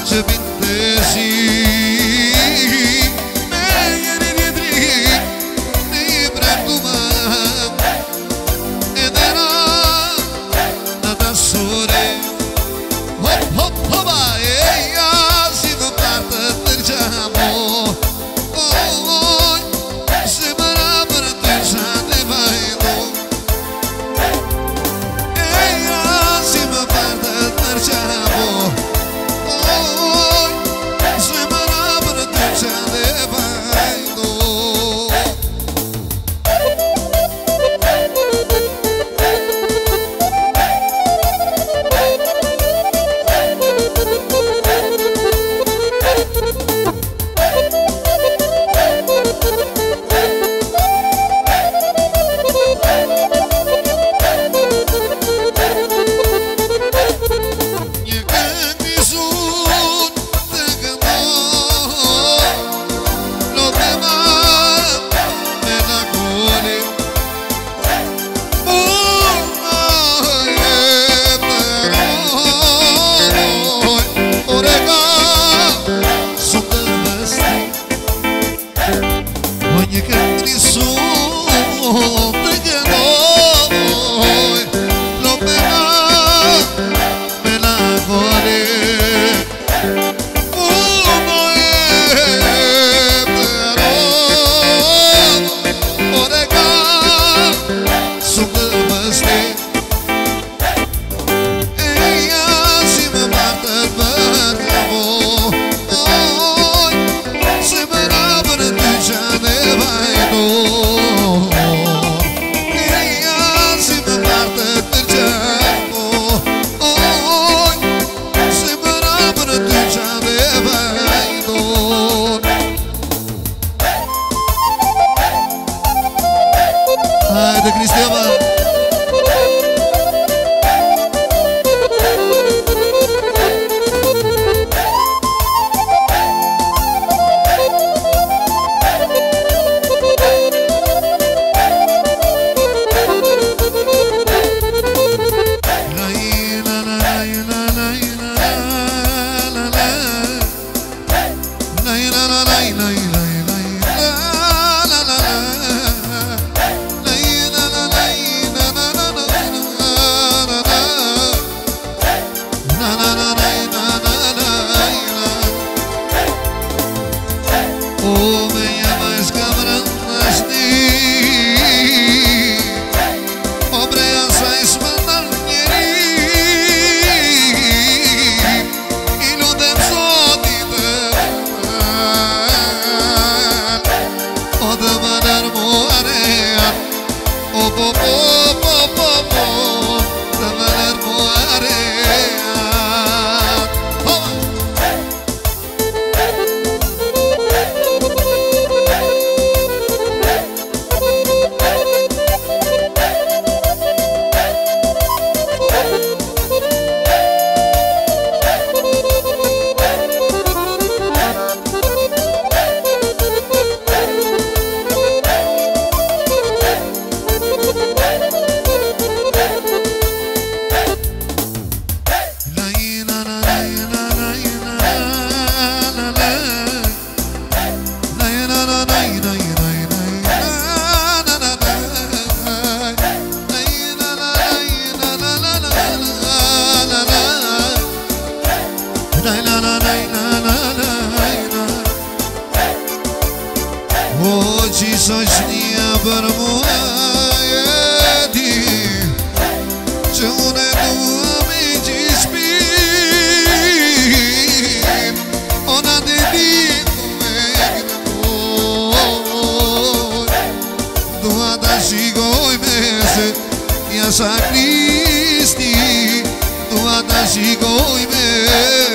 ce bintezi Meğeri yedrik ne ibrahima Edera nada sore Hop hop hoba eya Sino partă târgeamo Oi Se bărabăr târgea de vaido Eya Sino partă târgeamo Oi Se bărabăr târgea de vaido Haide, Cristian! Hoje sozinha barmoedi Cune tua mi dispir Ona de dico Dua da sigoi mese Ia sacristi Dua da sigoi mese